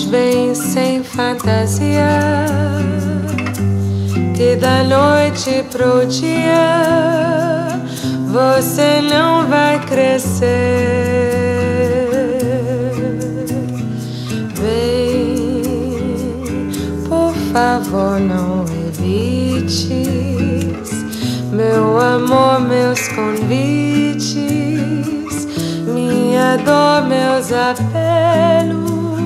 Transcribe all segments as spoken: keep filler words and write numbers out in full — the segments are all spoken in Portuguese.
vem sem fantasia, que da noite pro dia você não vai crescer. Vem, por favor, não evites, meu amor, meus convites, minha dor, meus apelos.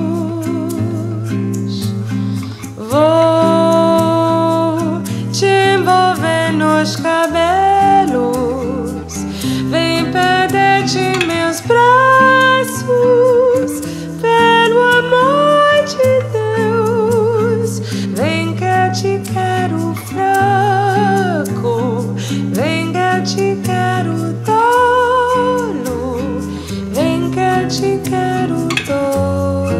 Vou te envolver nos cabelos, vem perder de meus braços, pelo amor de Deus. Vem que eu te quero fraco, vem que eu te quero tolo, vem que eu te quero todo.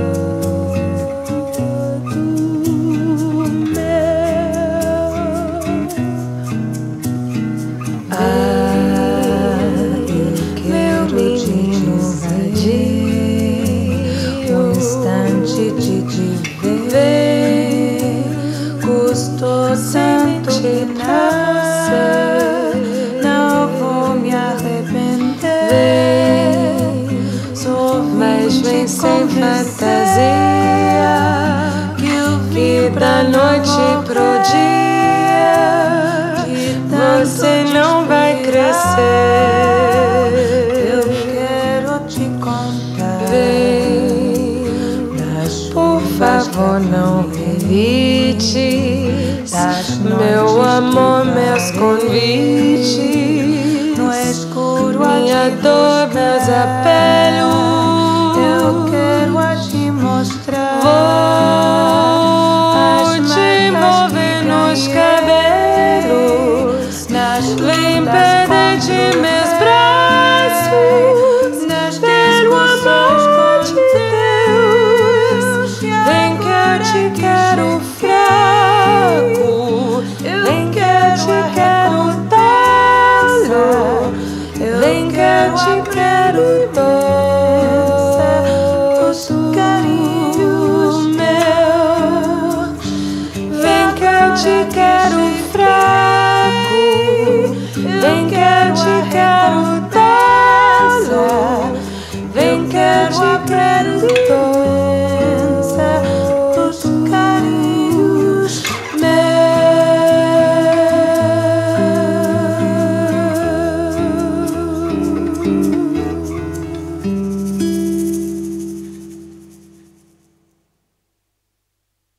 Não vou me arrepender, mas vem sem fantasia, que da noite pro dia você não vai crescer. Eu quero te contar, vem, por favor, não evite, meu amor, meus convites, no escuro, minha dor, meus apelos. Eu quero a te mostrar, vou te envolver nos cabelos, vem perder de meus braços, pelo amor de Deus. Vem que eu te quero fraco, vem que eu te quero tolo, vem que eu te quero todo, carinho meu. Vem que eu te quero fraco, vem que eu te quero